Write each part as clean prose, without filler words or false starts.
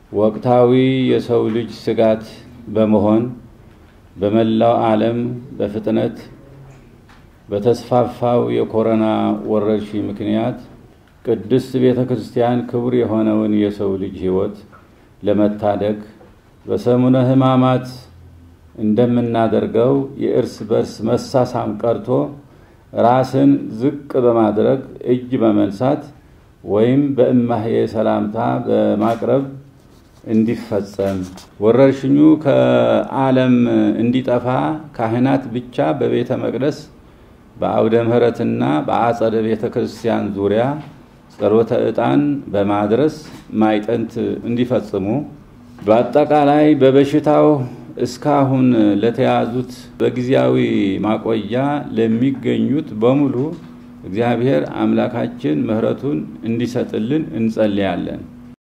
ወቅታዊ የሰው ልጅ ስጋት በመሆን በመላው ዓለም በፍጥነት በተስፋፋው የኮሮና ወረርሽኝ ምክንያት ቅድስት ቤተክርስቲያን ክቡር የሆነውን የሰው ልጅ ሕይወት ለመታደግ በሰሙነ ሕማማት እንደምናደርገው የእርስ በርስ መሳሳም ቀርቶ ራስን ዝቅ በማድረግ እጅ በመንሳት ወይም በእማሄ ሰላምታ በማቅረብ እንዲፈጸም ወረርሽኙ ከዓለም እንዲጠፋ ካህናት ብቻ በቤተ መቅደስ በአውደ ምህረትና በአጸደ ቤተክርስቲያን ዙሪያ ጸሎተ ዕጣን በማድረስ ማይጠንት እንዲፈጽሙ በአጠቃላይ በበሽታው እስካሁን ለተያዙት በጊዜያዊ ማቆያ ለሚገኙት በሙሉ እግዚአብሔር አምላካችን ምህረቱን እንዲሰጥልን እንጸልያለን።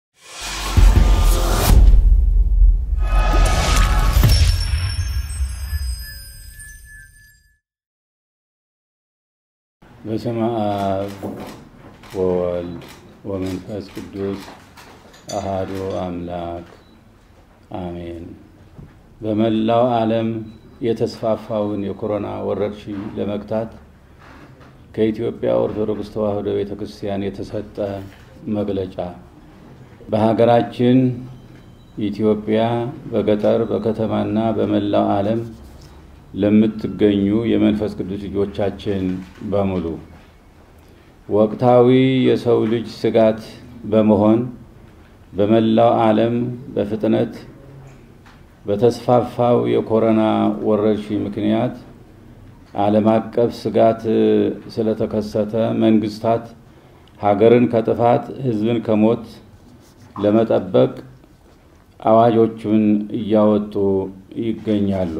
በስመ አብ ወወልድ ወመንፈስ ቅዱስ አሐዱ አምላክ አሜን። በመላው ዓለም የተስፋፋውን የኮሮና ወረርሽኝ ለመግታት ከኢትዮጵያ ኦርቶዶክስ ተዋሂዶ ቤተክርስቲያን የተሰጠ መግለጫ በሀገራችን ኢትዮጵያ በገጠር በከተማና በመላው ዓለም ለምትገኙ የመንፈስ ቅዱስ ልጆቻችን በሙሉ ወቅታዊ የሰው ልጅ ስጋት በመሆን በመላው ዓለም በፍጥነት በተስፋፋው የኮሮና ወረርሽኝ ምክንያት ዓለም አቀፍ ስጋት ስለተከሰተ መንግስታት ሀገርን ከጥፋት ሕዝብን ከሞት ለመጠበቅ አዋጆችን እያወጡ ይገኛሉ።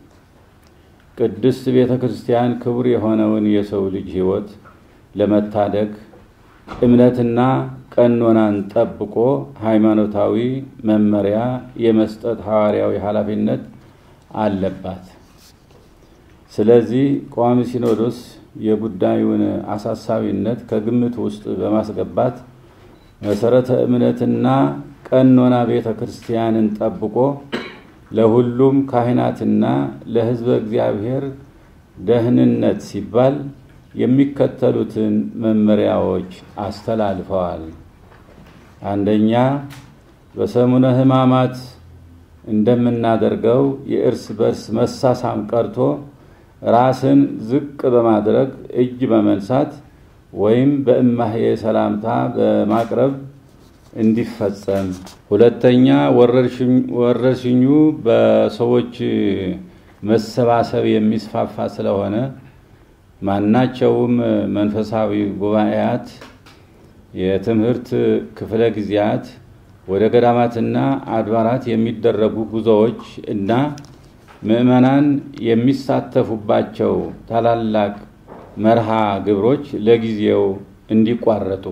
ቅድስት ቤተክርስቲያን ክቡር የሆነውን የሰው ልጅ ሕይወት ለመታደግ እምነትና ቀኖናን ጠብቆ ሃይማኖታዊ መመሪያ የመስጠት ሐዋርያዊ ኃላፊነት አለባት። ስለዚህ ቋሚ ሲኖዶስ የጉዳዩን አሳሳቢነት ከግምት ውስጥ በማስገባት መሰረተ እምነትና ቀኖና ቤተክርስቲያንን ጠብቆ ለሁሉም ካህናትና ለሕዝበ እግዚአብሔር ደህንነት ሲባል የሚከተሉትን መመሪያዎች አስተላልፈዋል። አንደኛ፣ በሰሙነ ሕማማት እንደምናደርገው የእርስ በርስ መሳሳም ቀርቶ ራስን ዝቅ በማድረግ እጅ በመንሳት ወይም በእማሄ ሰላምታ በማቅረብ እንዲፈጸም። ሁለተኛ፣ ወረርሽኙ በሰዎች መሰባሰብ የሚስፋፋ ስለሆነ ማናቸውም መንፈሳዊ ጉባኤያት፣ የትምህርት ክፍለ ጊዜያት፣ ወደ ገዳማትና አድባራት የሚደረጉ ጉዞዎች እና ምዕመናን የሚሳተፉባቸው ታላላቅ መርሃ ግብሮች ለጊዜው እንዲቋረጡ።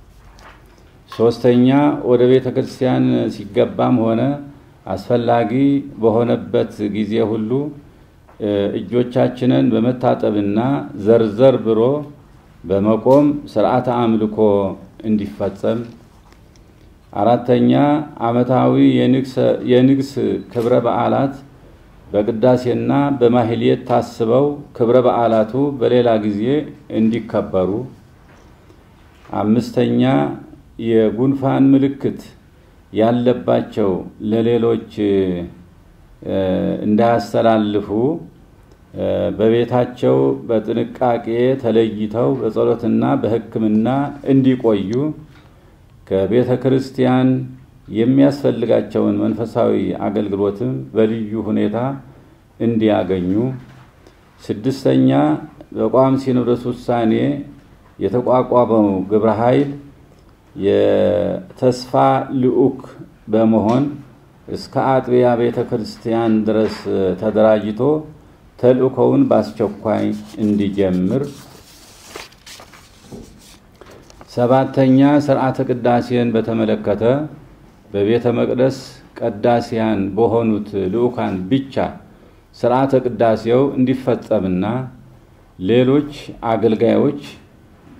ሶስተኛ፣ ወደ ቤተክርስቲያን ሲገባም ሆነ አስፈላጊ በሆነበት ጊዜ ሁሉ እጆቻችንን በመታጠብና ዘርዘር ብሎ በመቆም ሥርዓተ አምልኮ እንዲፈጸም። አራተኛ፣ ዓመታዊ የንግስ ክብረ በዓላት በቅዳሴና በማህሌት ታስበው ክብረ በዓላቱ በሌላ ጊዜ እንዲከበሩ። አምስተኛ፣ የጉንፋን ምልክት ያለባቸው ለሌሎች እንዳያስተላልፉ በቤታቸው በጥንቃቄ ተለይተው በጸሎትና በሕክምና እንዲቆዩ ከቤተክርስቲያን የሚያስፈልጋቸውን መንፈሳዊ አገልግሎትም በልዩ ሁኔታ እንዲያገኙ። ስድስተኛ፣ በቋሚ ሲኖዶስ ውሳኔ የተቋቋመው ግብረ ኃይል የተስፋ ልዑክ በመሆን እስከ አጥቢያ ቤተክርስቲያን ድረስ ተደራጅቶ ተልእኮውን በአስቸኳይ እንዲጀምር። ሰባተኛ፣ ሥርዓተ ቅዳሴን በተመለከተ በቤተ መቅደስ ቀዳሲያን በሆኑት ልዑካን ብቻ ሥርዓተ ቅዳሴው እንዲፈጸምና ሌሎች አገልጋዮች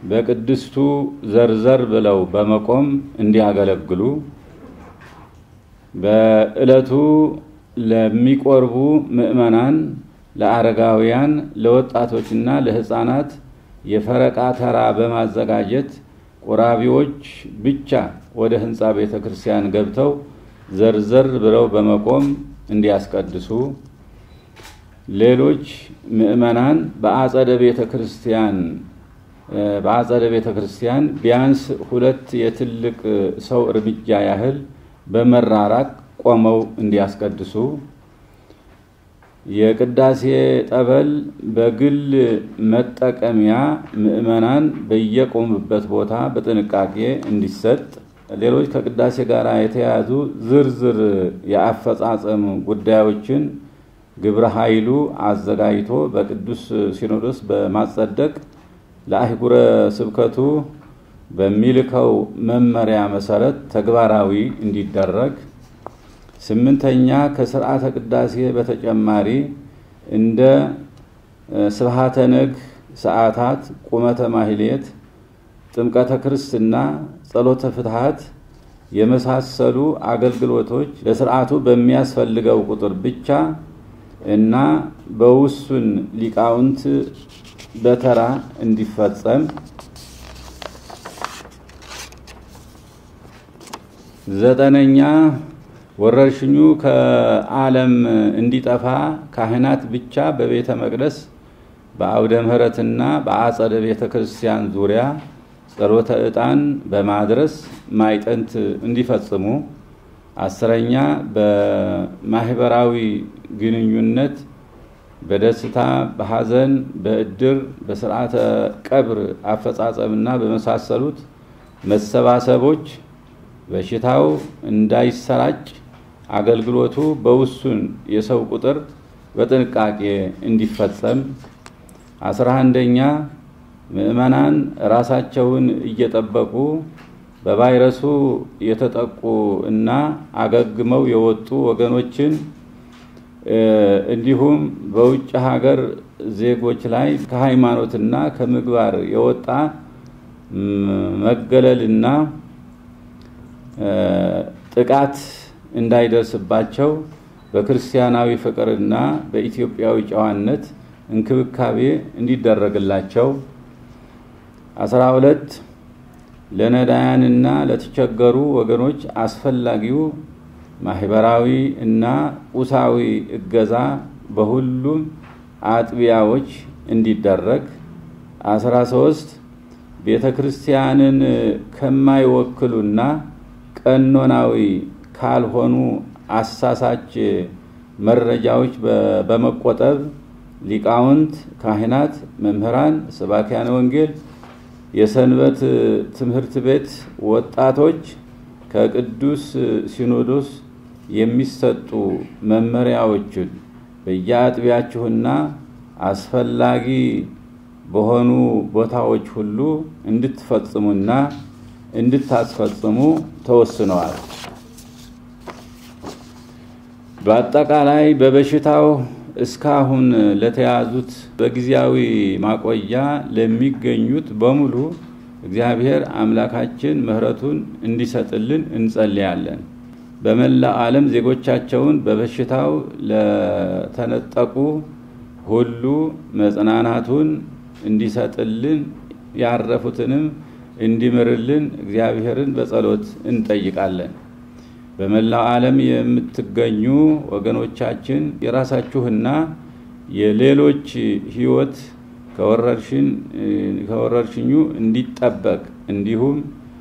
በቅድስቱ ዘርዘር ብለው በመቆም እንዲያገለግሉ። በእለቱ ለሚቆርቡ ምእመናን ለአረጋውያን ለወጣቶችና ለህፃናት የፈረቃ ተራ በማዘጋጀት ቆራቢዎች ብቻ ወደ ህንጻ ቤተክርስቲያን ገብተው ዘርዘር ብለው በመቆም እንዲያስቀድሱ ሌሎች ምእመናን በአጸደ ቤተክርስቲያን ቢያንስ ሁለት የትልቅ ሰው እርምጃ ያህል በመራራቅ ቆመው እንዲያስቀድሱ የቅዳሴ ጠበል በግል መጠቀሚያ ምእመናን በየቆሙበት ቦታ በጥንቃቄ እንዲሰጥ ሌሎች ከቅዳሴ ጋር የተያዙ ዝርዝር የአፈጻጸም ጉዳዮችን ግብረ ኃይሉ አዘጋጅቶ በቅዱስ ሲኖዶስ በማጸደቅ ለአህጉረ ስብከቱ በሚልከው መመሪያ መሰረት ተግባራዊ እንዲደረግ ስምንተኛ ከሥርዓተ ቅዳሴ በተጨማሪ እንደ ስብሐተ ነግ ሰዓታት ቁመተ ማህሌት ጥምቀተ ክርስትና ጸሎተ ፍትሐት የመሳሰሉ አገልግሎቶች ለሥርዓቱ በሚያስፈልገው ቁጥር ብቻ እና በውሱን ሊቃውንት በተራ እንዲፈጸም ዘጠነኛ ወረርሽኙ ከዓለም እንዲጠፋ ካህናት ብቻ በቤተ መቅደስ በአውደ ምህረትና በአጸደ ቤተክርስቲያን ዙሪያ ጸሎተ ዕጣን በማድረስ ማይጠንት እንዲፈጽሙ አስረኛ በማህበራዊ ግንኙነት በደስታ በሐዘን በእድር በሥርዓተ ቀብር አፈጻጸምና በመሳሰሉት መሰባሰቦች በሽታው እንዳይሰራጭ አገልግሎቱ በውሱን የሰው ቁጥር በጥንቃቄ እንዲፈጸም 11ኛ ምእመናን ራሳቸውን እየጠበቁ በቫይረሱ የተጠቁ እና አገግመው የወጡ ወገኖችን እንዲሁም በውጭ ሀገር ዜጎች ላይ ከሃይማኖትና ከምግባር የወጣ መገለልና ጥቃት እንዳይደርስባቸው በክርስቲያናዊ ፍቅርና በኢትዮጵያዊ ጨዋነት እንክብካቤ እንዲደረግላቸው 12 ለነዳያንና ለተቸገሩ ወገኖች አስፈላጊው ማህበራዊ እና ቁሳዊ እገዛ በሁሉም አጥቢያዎች እንዲደረግ 13 ቤተክርስቲያንን ከማይወክሉና ቀኖናዊ ካልሆኑ አሳሳች መረጃዎች በመቆጠብ ሊቃውንት ካህናት መምህራን ሰባኪያነ ወንጌል የሰንበት ትምህርት ቤት ወጣቶች ከቅዱስ ሲኖዶስ የሚሰጡ መመሪያዎችን በየአጥቢያችሁና አስፈላጊ በሆኑ ቦታዎች ሁሉ እንድትፈጽሙና እንድታስፈጽሙ ተወስነዋል። በአጠቃላይ በበሽታው እስካሁን ለተያዙት በጊዜያዊ ማቆያ ለሚገኙት በሙሉ እግዚአብሔር አምላካችን ምህረቱን እንዲሰጥልን እንጸልያለን። በመላው ዓለም ዜጎቻቸውን በበሽታው ለተነጠቁ ሁሉ መጽናናቱን እንዲሰጥልን ያረፉትንም እንዲምርልን እግዚአብሔርን በጸሎት እንጠይቃለን። በመላው ዓለም የምትገኙ ወገኖቻችን የራሳችሁና የሌሎች ህይወት ከወረርሽኙ እንዲጠበቅ እንዲሁም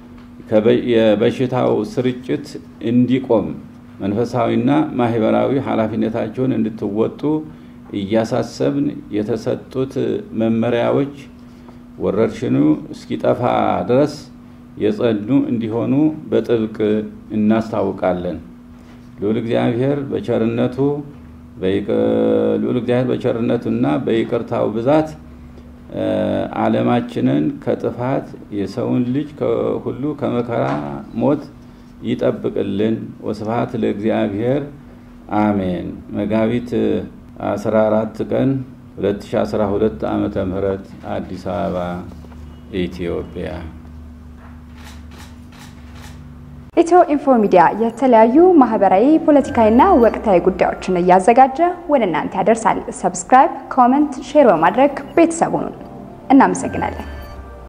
የበሽታው ስርጭት እንዲቆም መንፈሳዊና ማህበራዊ ኃላፊነታቸውን እንድትወጡ እያሳሰብን የተሰጡት መመሪያዎች ወረርሽኙ እስኪጠፋ ድረስ የጸኑ እንዲሆኑ በጥብቅ እናስታውቃለን። ልዑል እግዚአብሔር በቸርነቱና በይቅርታው ብዛት ዓለማችንን ከጥፋት የሰውን ልጅ ሁሉ ከመከራ ሞት ይጠብቅልን። ወስብሐት ለእግዚአብሔር አሜን። መጋቢት 14 ቀን 2012 ዓመተ ምህረት አዲስ አበባ ኢትዮጵያ EthioInfo Media የተለያዩ ማህበራዊ ፖለቲካዊና ወቅታዊ ጉዳዮችን ያዘጋጀ ወደ እናንተ ያደርሳል። ሰብስክራይብ፣ ኮሜንት፣ ሼር በማድረግ ቤተሰቡን እናመሰግናለን።